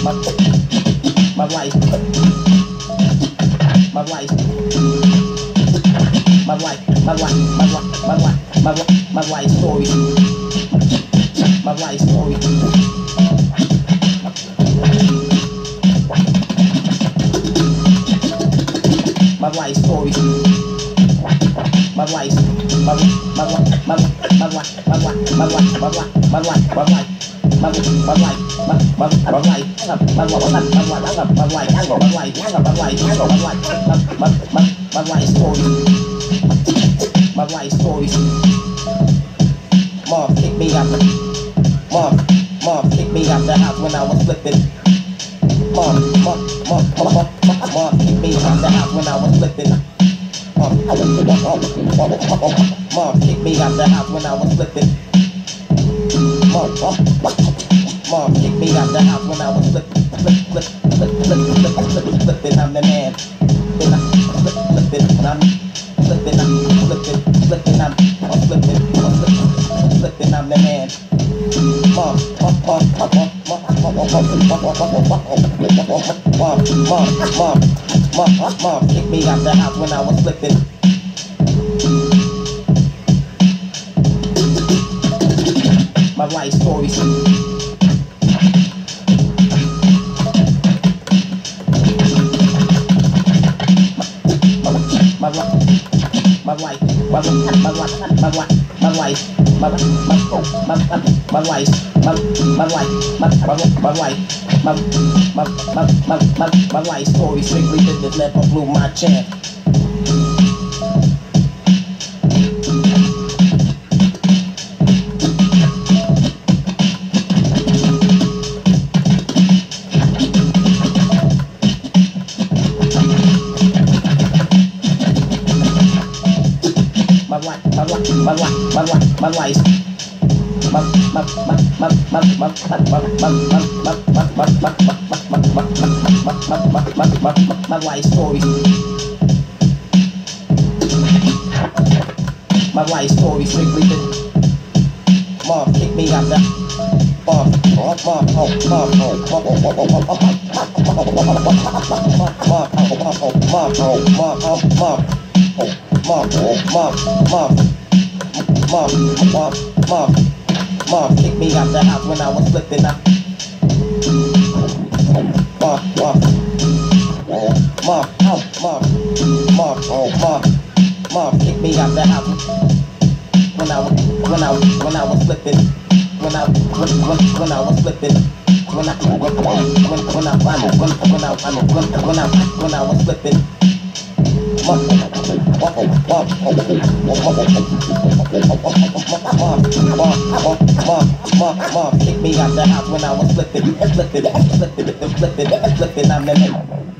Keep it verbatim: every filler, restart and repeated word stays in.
my life, my life, my life, my life, my life, my life, my life, my life story, my life story. My life story, my life, my life, my life, my life, my life, my life, my life, my life, my life, my life, my life, my life, my my my life, my life, my life, my life, my life, my life, my my my life story, my life story. Mom picked me up, mom, mom picked me up the house when I was flipping. Mom, mom, mom, mom, mom, mom picked me up the house when I was flipping. Mom, mom picked me up the house when I was flipping. Mom, mom, mom picked me up the house when I was flipping, flip, flip, flip, flip, flip, flip, flipping. I'm the man. Then I'm flip, flipping. I'm flipping. I'm flipping, flipping. I'm flipping, flipping, flipping. I'm the man. Mom, mom, mom, mom, mom, mom, mom, mom, mom, mom, mom, mom kicked me out the house when I was flipping. My life story. My life, my life, my life, my life, my life, my life, my life, my my my life, my my life, my my my life, my my my my my my life story. Strictly business, never blew my chance. My life, my life, my life, my life, my life, my my my my my my my my life story. My life story strictly been. Mom kicked me out the. Mom, mom, mom, mom, mom, mom, mom, mom, mom, mom. Mom, mom, mom, mom, mom, mom, mom kicked me out the house when I was flipping up. Mom, mom, mom, mom, mom, mom, mom, mom kicked me out the house when I was when I when I was flipping. When I when when when I was flipping. When I when when when I when when I when I when I when I was flipping. Mom, mom, mom, mom, mom, mom, mom, kicked me out the house when I was flipping, flipping, flipping, flipping, flipping, flipping. I'm the man.